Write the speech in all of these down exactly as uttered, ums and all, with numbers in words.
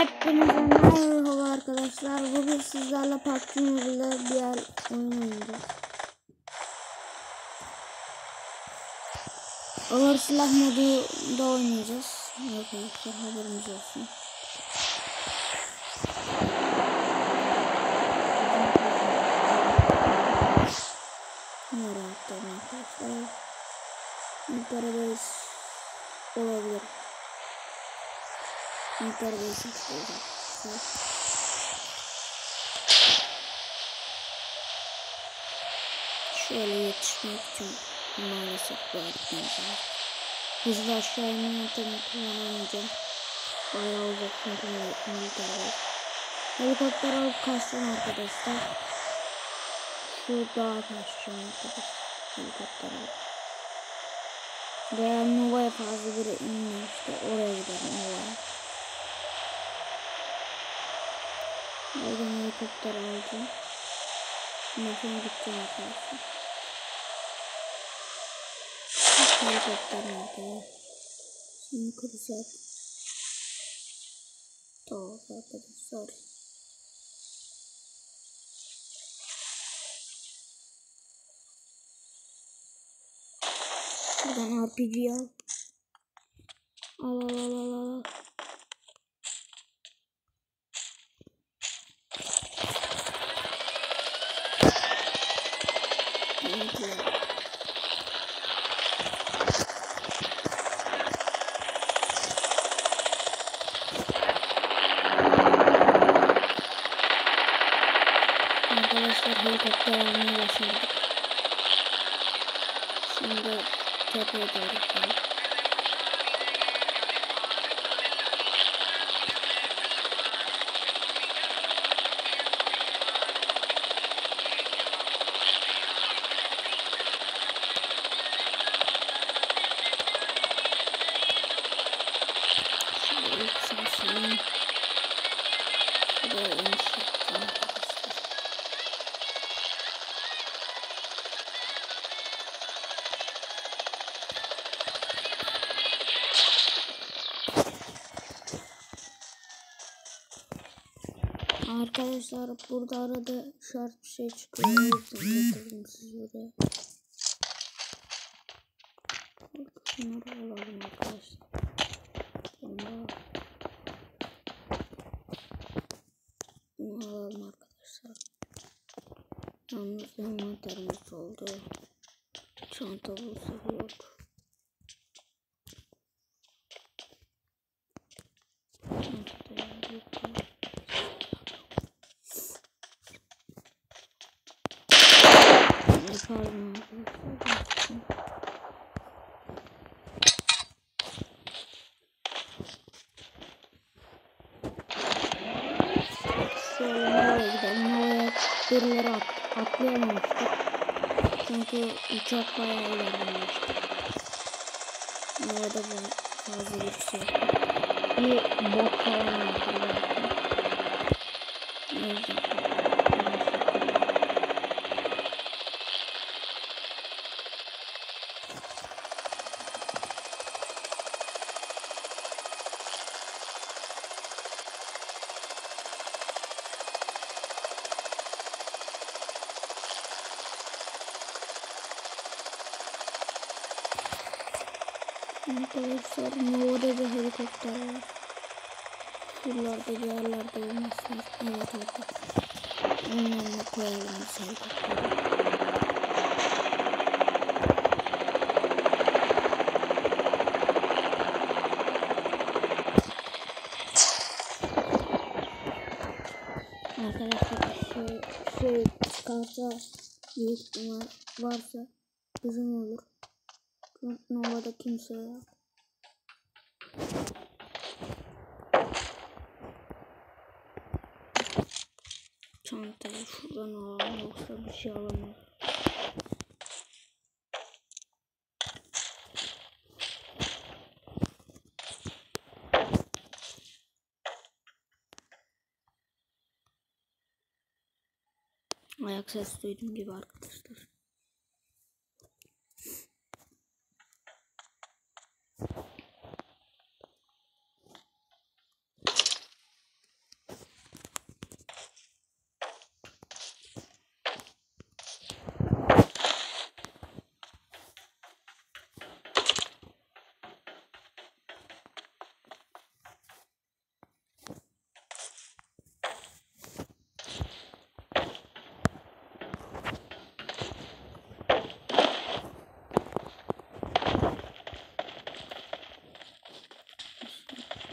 Hepinize merhaba arkadaşlar. Bugün sizlerle P U B G Mobile'de bir yer oyun oynayacağız. Ağır silah modunda oynayacağız. Arkadaşlar haberiniz olsun. Nereye attım arkadaşlar? Paradise olabilir. Paradise olacak. Şöyle yetişmek için maalesef bırakmayacağım. Hızlı aşağı inme yöntemini kullanamayacağım. Bayağı uzak çünkü militer var. Helikopter alıp kaçacağım arkadaşlar. Şu dağa kaçacağım arkadaşlar. Helikopter alıp. Veya Nova'ya fazla biri inmiyor işte. Oraya gidelim Nova'ya. Oradan helikopter alacağım. Ondan sonra gideceğim arkadaşlar. Helikopter nerede? Şimdi kıracak. Tamam arkadaşlar. Buradan R P G al. Al al al al al. Arkadaşlar helikopter almaya başladık. Şimdi tepeye doğru gidelim. Şöyle yükselsin. Şuraya iniş yapacağım. Arkadaşlar burada arada şart bir şey çıkıyor. Getirdim sizi oraya. Şunları alalım arkadaşlar. Bunu alalım arkadaşlar. Yalnız envanterimiz oldu. Çanta bulsa yok. Pardon arkadaşlar. Şöyle nereye gidelim? Nereye birileri at atlayamamıştık. Çünkü uçak bayağı ilerlemişti. Orada da fazla bir şey yok. Bir bot falan yapıyorlar. O yüzden arkadaşlar orada bir helikopter var. Şuralarda bir yerlerde olmasın. Evet arkadaşlar. Onun yanına koyalım bu helikopteri. Arkadaşlar şu şey çıkarsa büyük ihtimal varsa bizim olur. Nova'da kimse yok. Çantayı şuradan alalım yoksa bir şey alamam. Ayak sesi duydum gibi arkadaşlar.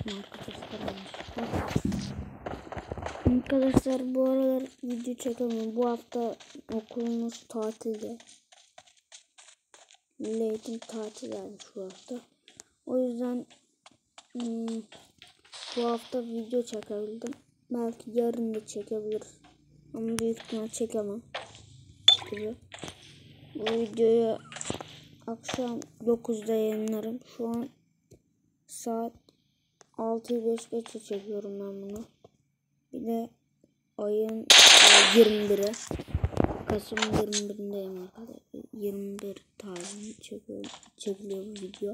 unuttum arkadaşlar. Arkadaşlar bu aralar video çekemiyorum. Bu hafta okulumuz tatilde. Milli eğitim tatil gelmiş bu hafta. O yüzden hmm, bu hafta video çekebildim. Belki yarın da çekebiliriz. Ama büyük ihtimal çekemem. Gibi. Bu videoyu akşam dokuzda yayınlarım. Şu an saat altıyı beş geçe çekiyorum ben bunu. Bir de ayın yirmi biri. Kasım yirmi birindeyim arkadaşlar. yirmi bir tarihini çekiyor, çekiliyor bu video.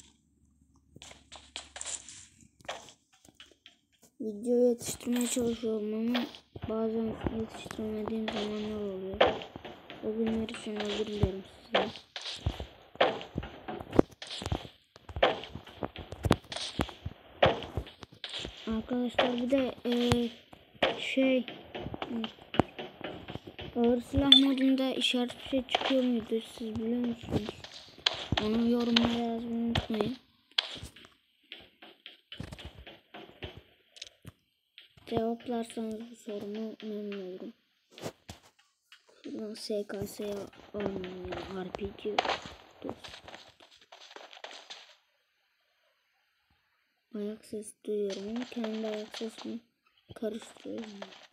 Videoyu yetiştirmeye çalışıyorum ama bazen yetiştiremediğim zamanlar oluyor. O günler için özür dilerim size. Arkadaşlar bir de ee, şey ağır silah modunda işaret bir şey çıkıyor muydu, siz biliyor musunuz? Onu yorumlara yazmayı unutmayın. Cevaplarsanız bu sorumu memnun olurum. Şuradan S K S'ye almıyorum ya, R P G. Dur. Ayak sesi duyuyorum ama kendi ayak sesimi karıştırıyorum.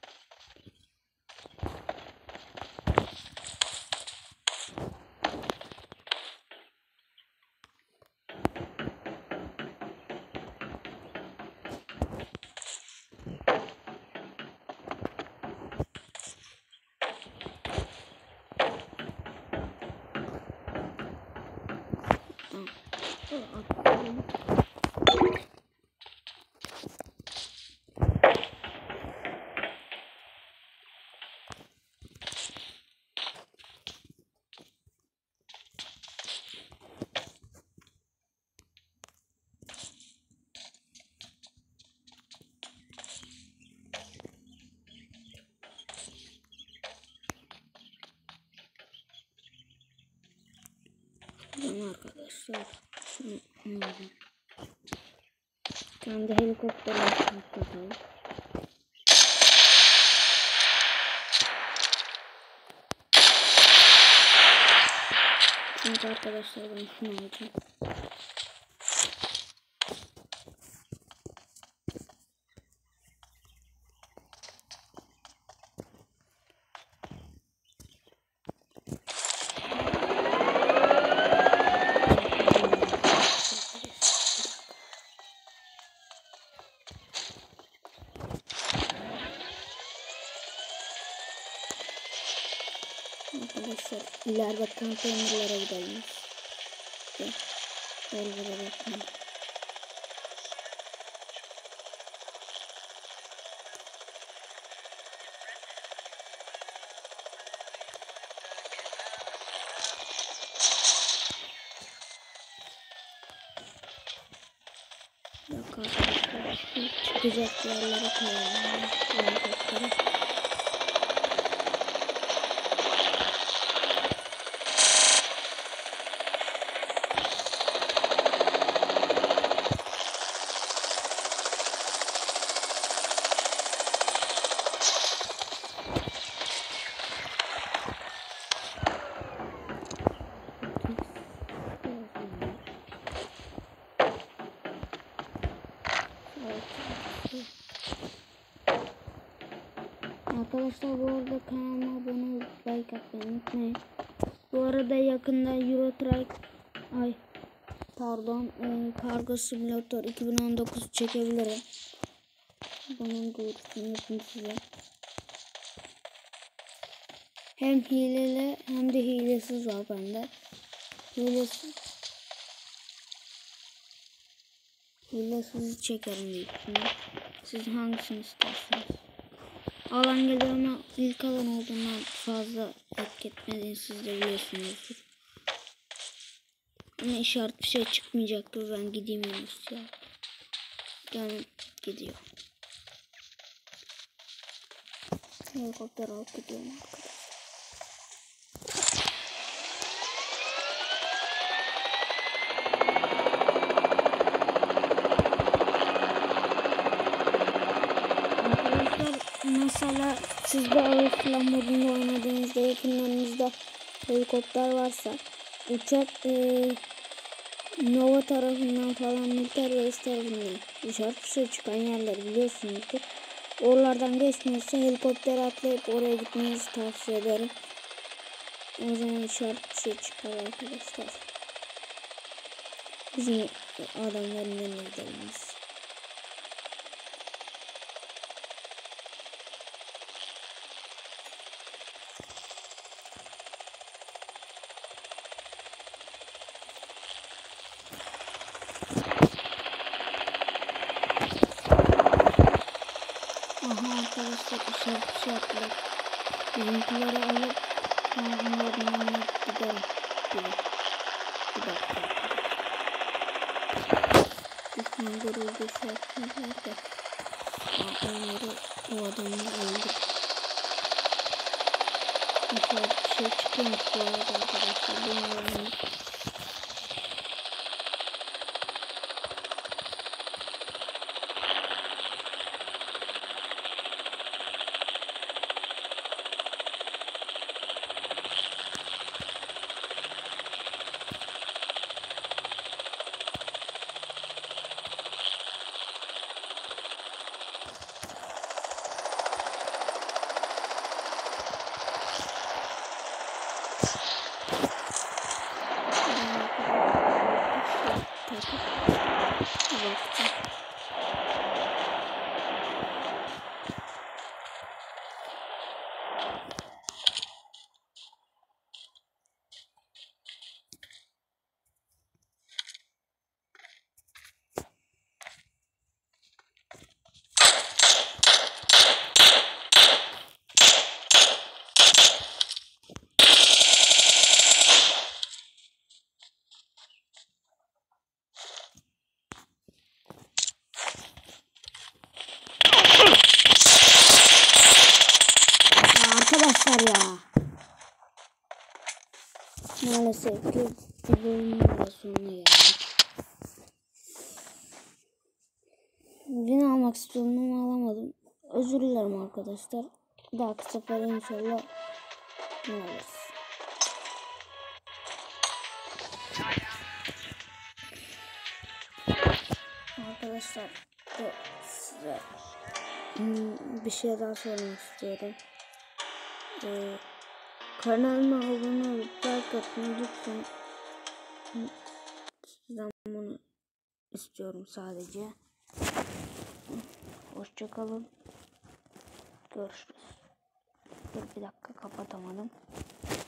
Arkadaşlar kendi helikopterimi patlatalım. Çünkü arkadaşlar ben şunu alacağım. Arkadaşlar ileride konteynerlere gidelim. Oralara bakın. Bak arkadaşlar çıkacak yerlere koyalım. Arkadaşlar bu arada kanalıma abone olup like atmayı unutmayın. Bu arada yakında Euro Truck ay pardon e, Kargo Simulator iki bin on dokuz çekebilirim. Bunun duyurusunu yapayım size. Hem hileli hem de hilesiz var bende. Hilesiz Hilesiz çekerim büyük ihtimal. Siz hangisini isterseniz. Alan geliyor ama ilk alan olduğundan fazla etki etmediğini siz de biliyorsunuzdur. Ama işaret bir şey çıkmayacaktır. Ben gideyim henüz ya. Yani gidiyor. Helikopter alıp gidiyorum arkadaşlar. mesela siz de ağır falan modunda oynadığınızda yakınlarınızda helikopter varsa uçak e, Nova tarafından falan Militer Reis tarafından dışarı dışarı çıkan yerler biliyorsunuzdur. Oralardan geçmiyorsa helikopter atlayıp oraya gitmenizi tavsiye ederim. O zaman dışarı dışarı çıkar arkadaşlar. Bizim adamların yanına gidelim biz. Aha arkadaşlar dışarı dışarı yaptılar. Bizimkileri alıp onların yanına gidelim. Bir, bir dakika. Düşman görüldü şu yaptılar da. Aa, onları o adamı öldü. Mesela bir şey çıkıyormuş bu arada arkadaşlar. Bilmiyorum. Arkadaşlar ya. Maalesef ki bu bölümün de sonuna geldik. Win almak istiyordum ama alamadım. Özür dilerim arkadaşlar. Bir dahaki sefer inşallah win alırız. Arkadaşlar size bir şey daha sormak istiyorum. Ee, kanalıma abone olup like atmayı lütfen. Sizden bunu istiyorum sadece. Hoşça kalın. Görüşürüz. Dur bir dakika kapatamadım.